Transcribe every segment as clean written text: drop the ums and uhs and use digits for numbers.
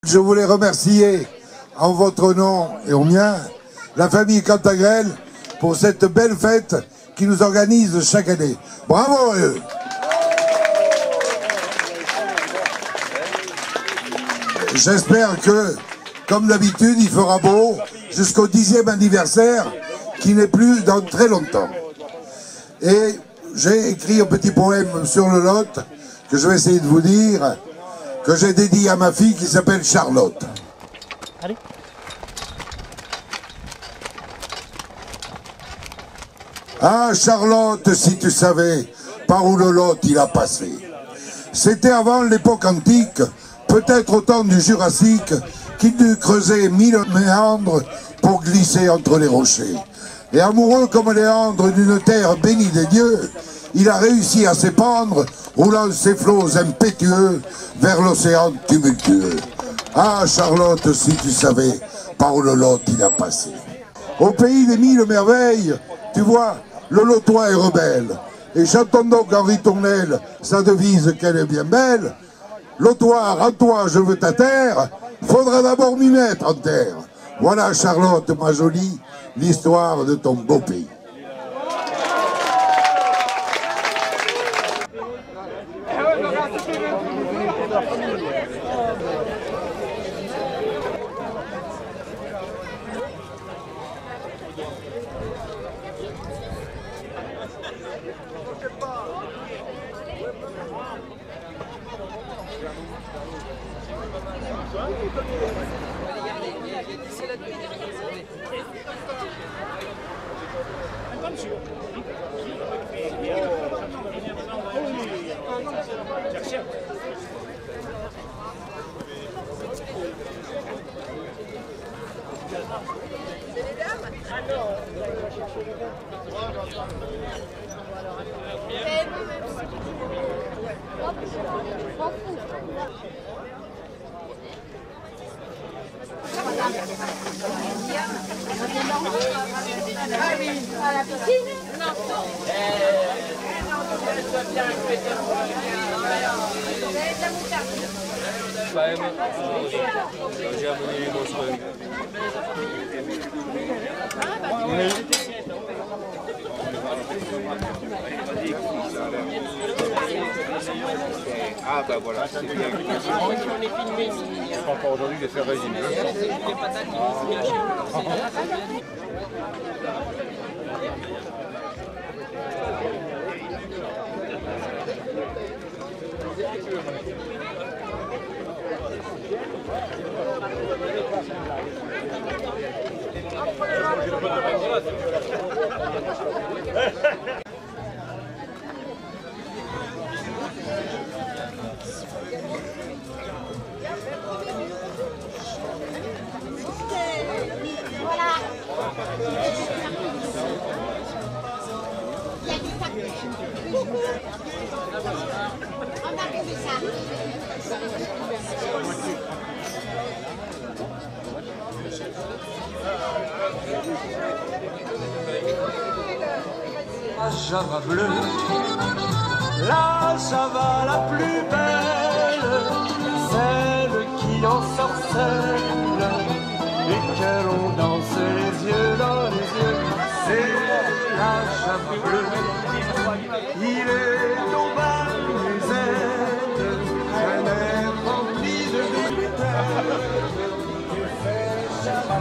Je voulais remercier en votre nom et au mien la famille Cantagrel pour cette belle fête qui nous organise chaque année. Bravo à eux. J'espère que, comme d'habitude, il fera beau jusqu'au 10e anniversaire qui n'est plus dans très longtemps. Et j'ai écrit un petit poème sur le Lot que je vais essayer de vous dire, que j'ai dédié à ma fille qui s'appelle Charlotte. Allez. Ah Charlotte, si tu savais par où le Lot il a passé. C'était avant l'époque antique, peut-être au temps du Jurassique, qu'il dut creuser 1000 méandres pour glisser entre les rochers. Et amoureux comme Léandre d'une terre bénie des dieux, il a réussi à s'épandre, roulant ses flots impétueux vers l'océan tumultueux. Ah Charlotte, si tu savais par où le Lot il a passé. Au pays des 1000 merveilles, tu vois, le Lotois est rebelle. Et chantons donc Henri Tournelle, sa devise qu'elle est bien belle. Lotois, rends-toi, je veux ta terre, faudra d'abord m'y mettre en terre. Voilà Charlotte, ma jolie, l'histoire de ton beau pays. J'ai amené les grosses feuilles. Ah bah voilà, c'est bien. Je prends pas aujourd'hui, je vais faire régime. Java bleue, la Java la plus belle, celle qui ensorcelle et que l'on danse les yeux dans les yeux, c'est la Java bleue. Il est au bas musette, un air rempli de gluten, il fait Java.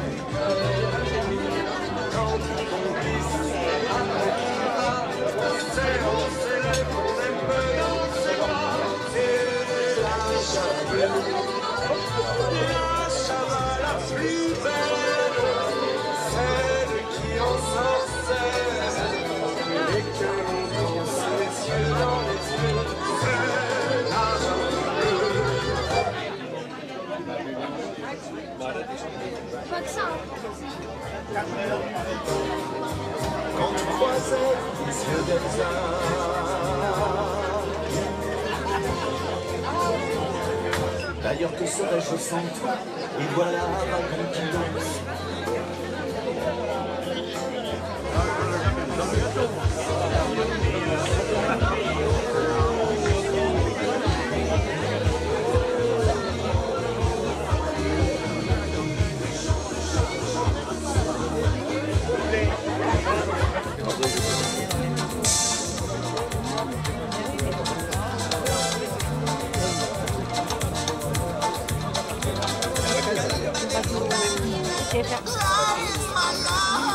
Quand tu croisais les yeux d'Elsa, d'ailleurs que serais-je sans toi, et voilà ma qui danse. Ok, perfect.